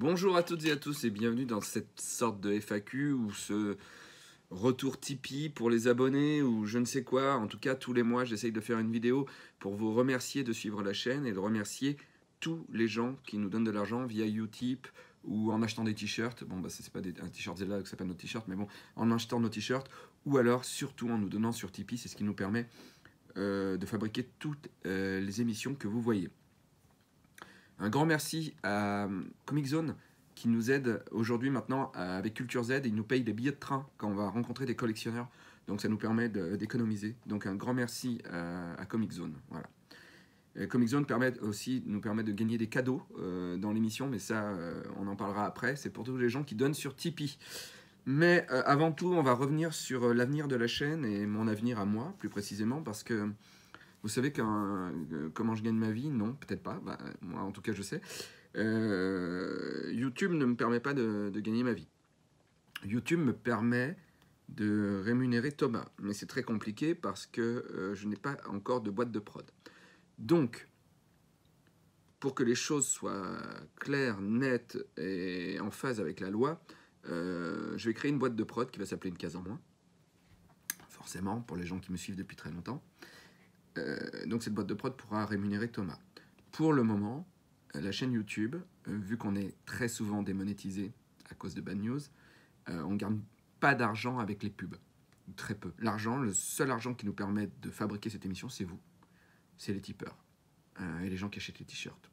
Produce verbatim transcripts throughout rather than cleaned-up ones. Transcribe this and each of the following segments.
Bonjour à toutes et à tous et bienvenue dans cette sorte de F A Q ou ce retour Tipeee pour les abonnés ou je ne sais quoi. En tout cas, tous les mois, j'essaye de faire une vidéo pour vous remercier de suivre la chaîne et de remercier tous les gens qui nous donnent de l'argent via Utip ou en achetant des t-shirts. Bon, bah, c'est pas des, un t-shirt Zelda que ça s'appelle nos t-shirts, mais bon, en achetant nos t-shirts ou alors surtout en nous donnant sur Tipeee. C'est ce qui nous permet euh, de fabriquer toutes euh, les émissions que vous voyez. Un grand merci à Comic Zone qui nous aide aujourd'hui maintenant avec Culture Z. Il nous paye des billets de train quand on va rencontrer des collectionneurs. Donc ça nous permet d'économiser. Donc un grand merci à, à Comic Zone. Voilà. Et Comic Zone permet aussi, nous permet de gagner des cadeaux euh, dans l'émission, mais ça, euh, on en parlera après. C'est pour tous les gens qui donnent sur Tipeee. Mais euh, avant tout, on va revenir sur euh, l'avenir de la chaîne et mon avenir à moi, plus précisément, parce que vous savez qu'un, euh, comment je gagne ma vie? Non, peut-être pas. Bah, moi, en tout cas, je sais. Euh, YouTube ne me permet pas de, de gagner ma vie. YouTube me permet de rémunérer Thomas. Mais c'est très compliqué parce que euh, je n'ai pas encore de boîte de prod. Donc, pour que les choses soient claires, nettes et en phase avec la loi, euh, je vais créer une boîte de prod qui va s'appeler Une case en moins. Forcément, pour les gens qui me suivent depuis très longtemps. Euh, donc cette boîte de prod pourra rémunérer Thomas. Pour le moment, euh, la chaîne YouTube, euh, vu qu'on est très souvent démonétisé à cause de bad news, euh, on ne garde pas d'argent avec les pubs. Très peu. L'argent, le seul argent qui nous permet de fabriquer cette émission, c'est vous. C'est les tipeurs. Euh, et les gens qui achètent les t-shirts.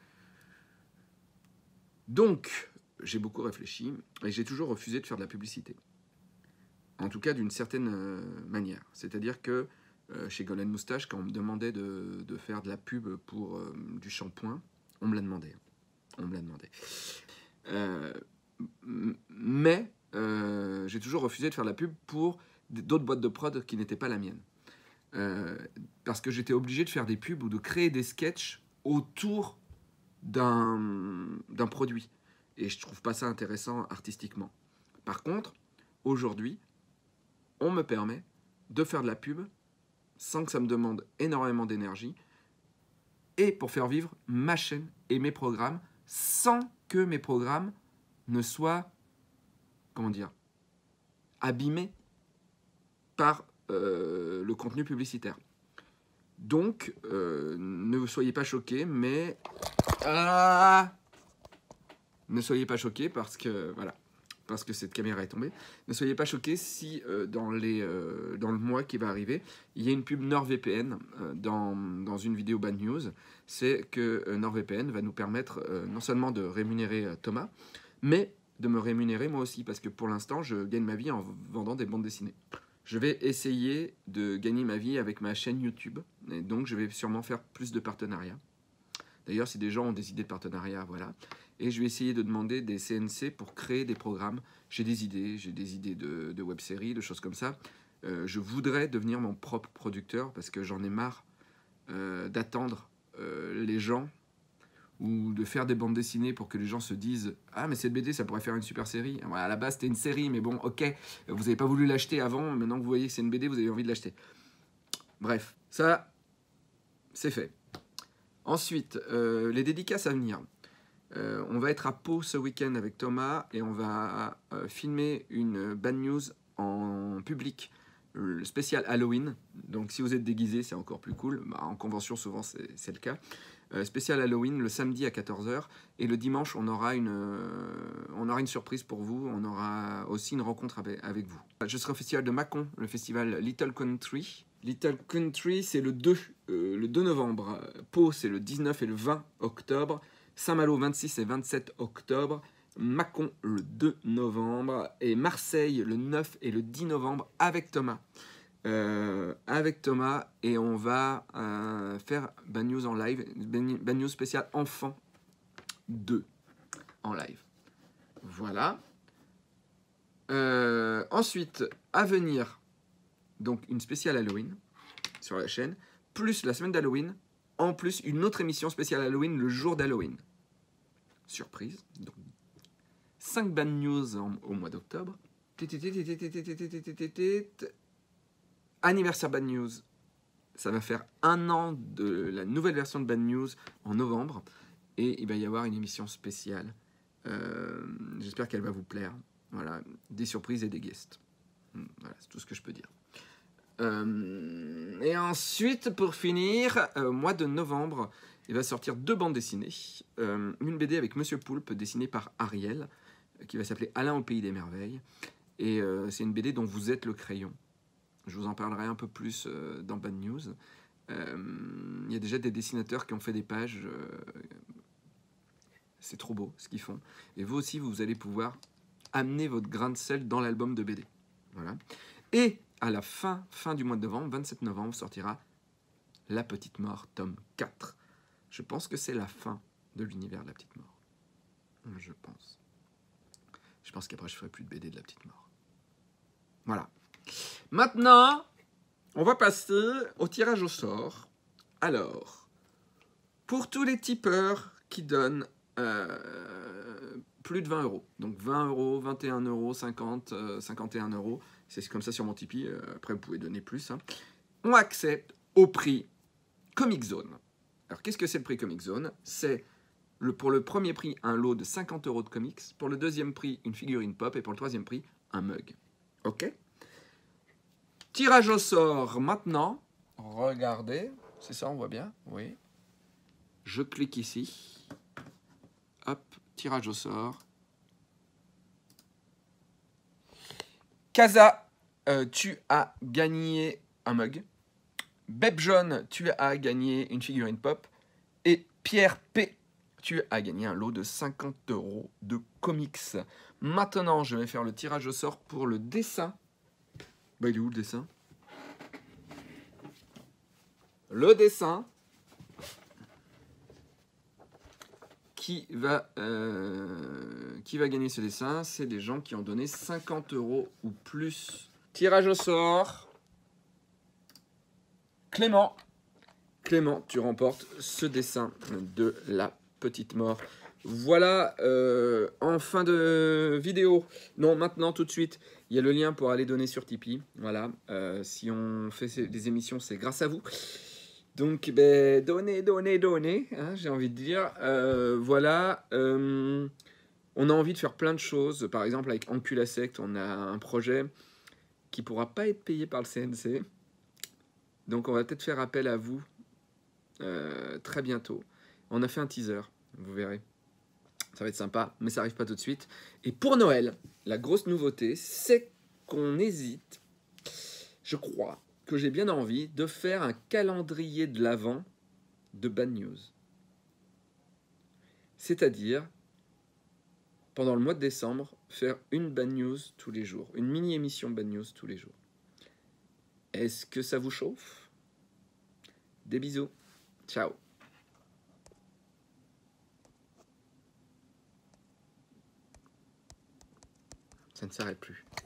Donc, j'ai beaucoup réfléchi et j'ai toujours refusé de faire de la publicité. En tout cas, d'une certaine euh, manière. C'est-à-dire que Euh, chez Golden Moustache, quand on me demandait de, de faire de la pub pour euh, du shampoing, on me l'a demandé. On me l'a demandé. Euh, mais euh, j'ai toujours refusé de faire de la pub pour d'autres boîtes de prod qui n'étaient pas la mienne. Euh, parce que j'étais obligé de faire des pubs ou de créer des sketchs autour d'un d'un produit. Et je trouve pas ça intéressant artistiquement. Par contre, aujourd'hui, on me permet de faire de la pub sans que ça me demande énormément d'énergie, et pour faire vivre ma chaîne et mes programmes, sans que mes programmes ne soient, comment dire, abîmés par euh, le contenu publicitaire. Donc, euh, ne soyez pas choqués, mais... Ah ne soyez pas choqués parce que, voilà, parce que cette caméra est tombée. Ne soyez pas choqués si euh, dans, les, euh, dans le mois qui va arriver, il y a une pub NordVPN euh, dans, dans une vidéo Bad News. C'est que euh, NordVPN va nous permettre euh, non seulement de rémunérer euh, Thomas, mais de me rémunérer moi aussi, parce que pour l'instant, je gagne ma vie en vendant des bandes dessinées. Je vais essayer de gagner ma vie avec ma chaîne YouTube, et donc je vais sûrement faire plus de partenariats. D'ailleurs, si des gens ont des idées de partenariat, voilà. Et je vais essayer de demander des C N C pour créer des programmes. J'ai des idées, j'ai des idées de, de web-séries, de choses comme ça. Euh, je voudrais devenir mon propre producteur parce que j'en ai marre euh, d'attendre euh, les gens ou de faire des bandes dessinées pour que les gens se disent « Ah, mais cette B D, ça pourrait faire une super série. » Voilà, à la base, c'était une série, mais bon, ok, vous n'avez pas voulu l'acheter avant. Maintenant que vous voyez que c'est une B D, vous avez envie de l'acheter. Bref, ça, c'est fait. Ensuite, euh, les dédicaces à venir. Euh, on va être à Pau ce week-end avec Thomas et on va euh, filmer une bad news en public, le spécial Halloween. Donc si vous êtes déguisé, c'est encore plus cool. Bah, en convention, souvent, c'est le cas. Euh, spécial Halloween le samedi à quatorze heures. Et le dimanche, on aura, une, euh, on aura une surprise pour vous. On aura aussi une rencontre avec, avec vous. Je serai au festival de Mâcon, le festival Little Country. Little Country, c'est le deux, euh, le deux novembre. Pau, c'est le dix-neuf et le vingt octobre. Saint-Malo, vingt-six et vingt-sept octobre. Mâcon, le deux novembre. Et Marseille, le neuf et le dix novembre, avec Thomas. Euh, avec Thomas. Et on va euh, faire Bad News en live. Bad News spécial Enfant deux en live. Voilà. Euh, ensuite, à venir... Donc une spéciale Halloween sur la chaîne, plus la semaine d'Halloween, en plus une autre émission spéciale Halloween le jour d'Halloween. Surprise. Donc, cinq bad news en, au mois d'octobre. Anniversaire Bad News. Ça va faire un an de la nouvelle version de Bad News en novembre. Et il va y avoir une émission spéciale Euh, J'espère qu'elle va vous plaire. Voilà, des surprises et des guests. Voilà, c'est tout ce que je peux dire. Euh, et ensuite, pour finir, euh, au mois de novembre, il va sortir deux bandes dessinées. Euh, une B D avec Monsieur Poulpe, dessinée par Ariel, qui va s'appeler Alain au pays des merveilles. Et euh, c'est une B D dont vous êtes le crayon. Je vous en parlerai un peu plus euh, dans Bad News. Euh, il y a déjà des dessinateurs qui ont fait des pages. Euh, c'est trop beau ce qu'ils font. Et vous aussi, vous allez pouvoir amener votre grain de sel dans l'album de B D. Voilà. Et à la fin, fin du mois de novembre, vingt-sept novembre, sortira La Petite Mort, tome quatre. Je pense que c'est la fin de l'univers de La Petite Mort. Je pense. Je pense qu'après, je ferai plus de B D de La Petite Mort. Voilà. Maintenant, on va passer au tirage au sort. Alors, pour tous les tipeurs qui donnent euh, plus de vingt euros, donc vingt euros, vingt et un euros, cinquante, euh, cinquante et un euros, c'est comme ça sur mon Tipeee, euh, après vous pouvez donner plus, hein, on accède au prix Comic Zone. Alors, qu'est-ce que c'est le prix Comic Zone? C'est le, pour le premier prix, un lot de cinquante euros de comics, pour le deuxième prix, une figurine pop, et pour le troisième prix, un mug. Ok? Tirage au sort maintenant. Regardez, c'est ça, on voit bien? Oui. Je clique ici. Hop, tirage au sort. Casa, euh, tu as gagné un mug. Beb Jaune, tu as gagné une figurine pop. Et Pierre P, tu as gagné un lot de cinquante euros de comics. Maintenant, je vais faire le tirage au sort pour le dessin. Bah, il est où le dessin? Le dessin qui va, euh, qui va gagner ce dessin, c'est des gens qui ont donné cinquante euros ou plus. Tirage au sort. Clément. Clément, tu remportes ce dessin de La Petite Mort. Voilà, euh, en fin de vidéo, non, maintenant, tout de suite, il y a le lien pour aller donner sur Tipeee. Voilà, euh, si on fait des émissions, c'est grâce à vous. Donc, ben, donnez, donnez, donnez, hein, j'ai envie de dire. Euh, voilà, euh, on a envie de faire plein de choses. Par exemple, avec Enculasect, on a un projet qui ne pourra pas être payé par le C N C. Donc, on va peut-être faire appel à vous euh, très bientôt. On a fait un teaser, vous verrez. Ça va être sympa, mais ça n'arrive pas tout de suite. Et pour Noël, la grosse nouveauté, c'est qu'on hésite, je crois, que j'ai bien envie de faire un calendrier de l'Avent de Bad News. C'est-à-dire, pendant le mois de décembre, faire une Bad News tous les jours, une mini-émission Bad News tous les jours. Est-ce que ça vous chauffe? Des bisous. Ciao. Ça ne s'arrête plus.